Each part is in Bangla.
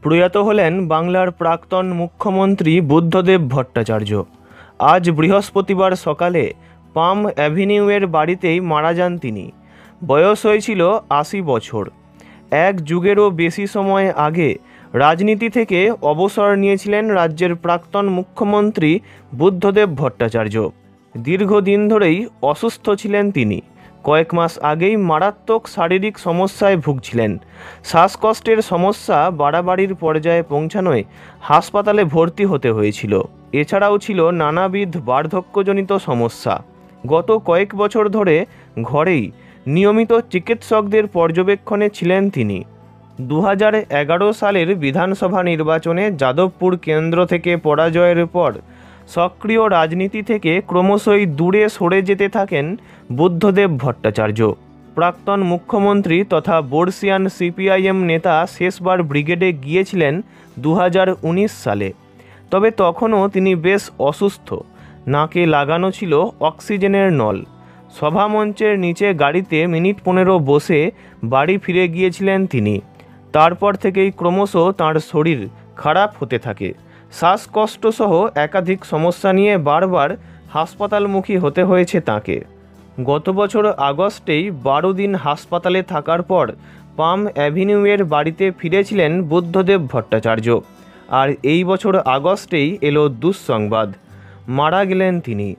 প্রয়াত হলেন বাংলার প্রাক্তন মুখ্যমন্ত্রী বুদ্ধদেব ভট্টাচার্য। আজ বৃহস্পতিবার সকালে পাম অ্যাভিনিউয়ের বাড়িতেই মারা যান তিনি। বয়স হয়েছিল ৮০ বছর। এক যুগেরও বেশি সময় আগে রাজনীতি থেকে অবসর নিয়েছিলেন রাজ্যের প্রাক্তন মুখ্যমন্ত্রী বুদ্ধদেব ভট্টাচার্য। দীর্ঘদিন ধরেই অসুস্থ ছিলেন তিনি। কয়েক মাস আগেই মারাত্মক শারীরিক সমস্যায় ভুগছিলেন। শ্বাসকষ্টের সমস্যা বাড়াবাড়ির পর্যায়ে পৌঁছানোয় হাসপাতালে ভর্তি হতে হয়েছিল। এছাড়াও ছিল নানাবিধ বার্ধক্যজনিত সমস্যা। গত কয়েক বছর ধরে ঘরেই নিয়মিত চিকিৎসকদের পর্যবেক্ষণে ছিলেন তিনি। ২০১১ সালের বিধানসভা নির্বাচনে যাদবপুর কেন্দ্র থেকে পরাজয়ের পর সক্রিয় রাজনীতি থেকে ক্রমশই দূরে সরে যেতে থাকেন বুদ্ধদেব ভট্টাচার্য। প্রাক্তন মুখ্যমন্ত্রী তথা বর্ষিয়ান সিপিআইএম নেতা শেষবার ব্রিগেডে গিয়েছিলেন ২০১৯ সালে। তবে তখনও তিনি বেশ অসুস্থ। নাকে লাগানো ছিল অক্সিজেনের নল। সভামঞ্চের নিচে গাড়িতে মিনিট ১৫ বসে বাড়ি ফিরে গিয়েছিলেন তিনি। তারপর থেকেই ক্রমশ তাঁর শরীর খারাপ হতে থাকে। শ্বাসকষ্টসহ একাধিক সমস্যা নিয়ে বারবার হাসপাতালমুখী হতে হয়েছে তাঁকে। গত বছর আগস্টেই ১২ দিন হাসপাতালে থাকার পর পাম অ্যাভিনিউয়ের বাড়িতে ফিরেছিলেন বুদ্ধদেব ভট্টাচার্য। আর এই বছর আগস্টেই এলো দুঃসংবাদ, মারা গেলেন তিনি।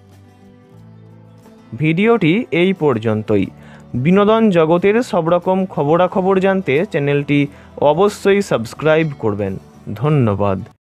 ভিডিওটি এই পর্যন্তই। বিনোদন জগতের সব রকম খবরাখবর জানতে চ্যানেলটি অবশ্যই সাবস্ক্রাইব করবেন। ধন্যবাদ।